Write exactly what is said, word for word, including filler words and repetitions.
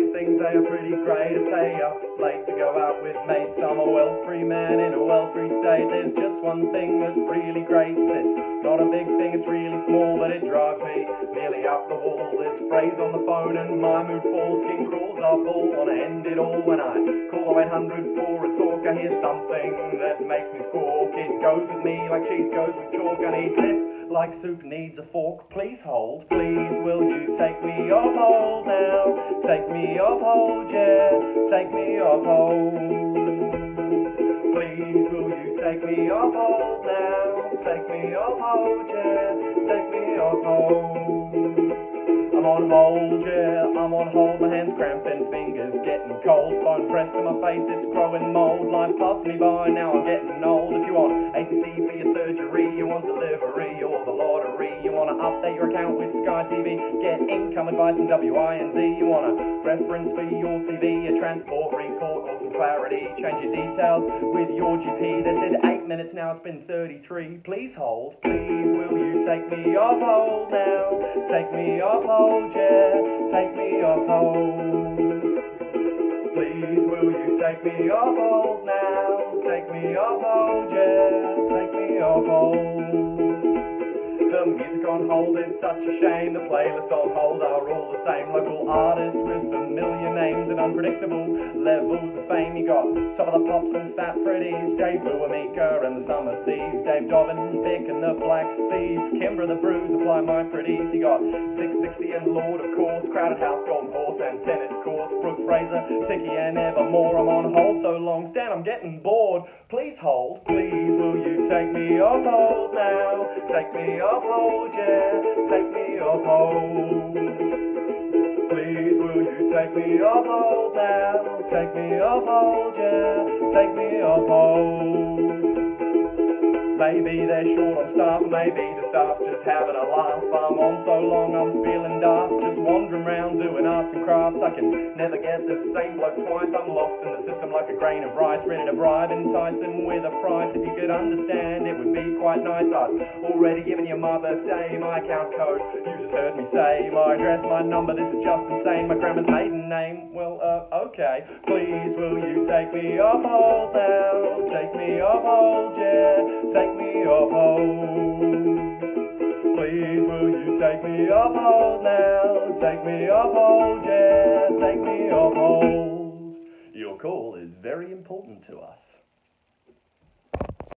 Nowadays things they are pretty grey to stay up late to go out with mates. I'm a well-free man in a well-free state. There's just one thing that really grates. It's not a big thing, it's really small, but it drives me nearly up the wall. This phrase on the phone and my mood falls. Skin crawls up all, wanna end it all. When I call oh eight hundred for a talk, I hear something that makes me squawk. It goes with me like cheese goes with chalk. I need this like soup needs a fork. Please hold, please will you take me off hold now? Take me off hold, yeah, take me off hold. Please will you take me off hold now? Take me off hold, yeah, take me off hold. I'm on hold, yeah, I'm on hold. My hands cramping, fingers getting cold. Phone pressed to my face, it's growing mold. Life passed me by, now I'm getting old. If you want A C C for your surgery, you want delivery or the lottery, you want to update your account with Sky T V, get income advice from W I N Z, you want a reference for your C V, a transport report or some clarity, change your details with your G P. They said eight minutes, now it's been thirty-three. Please hold, please will you take me off hold now? Take me off hold, yeah, take me off hold. Please will you take me off hold now? Take me off hold, yeah, take me off hold. The music on hold is such a shame. The playlists on hold are all the same. Local artists with familiar names and unpredictable levels of fame. You got Top of the Pops and Fat Freddy's, Jay Boo, Amika and the Summer Thieves, Dave Dobbin, Vic and the Black Seeds, Kimbra the Brews, Apply My Pretties. You got six sixty and Lord of course, Crowded House, Golden Horse and Tennis Courts, Brooke Fraser, Tiki and Evermore. I'm on hold so long, Stan, I'm getting bored. Please hold, please will you take me off hold now? Take me off hold, yeah, take me off hold. Please will you take me off hold now? Take me off hold, yeah, take me off hold. Maybe they're short on staff, maybe the staff's just having a laugh. I'm on so long I'm feeling daft, just wandering round doing arts and crafts. I can never get the same bloke twice, I'm lost in the system like a grain of rice, ready to bribe, entice him with a price. If you could understand, it would be quite nice. I've already given you my birthday, my account code, you just heard me say my address, my number, this is just insane. My grandma's maiden name, well, uh, okay. Please will you take me off hold now? Take me off hold, yeah, take me off hold. Please will you take me off hold now? Take me off hold, yeah, take me off hold. Your call is very important to us.